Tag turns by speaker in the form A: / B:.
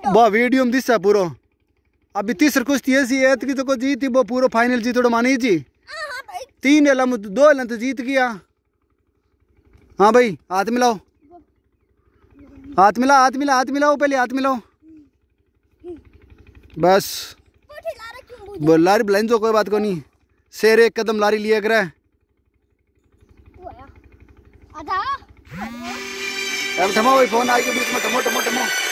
A: बा वीडियो में दिसा पूरो अभी तीसर कुश्ती ऐसी है कि तो को जीती वो पूरा फाइनल जीत थोड़ा मानी जी 3 एलम 2 एलम तो जीत गया। हाँ भाई हाथ मिलाओ हाथ मिलाओ पहले हाथ मिलाओ बस लारी बुलाइन जो कोई बात को नहीं शेर एक कदम लारी लिया करे अब थमा भाई फोन आएगा बीच में टमो टमो टमो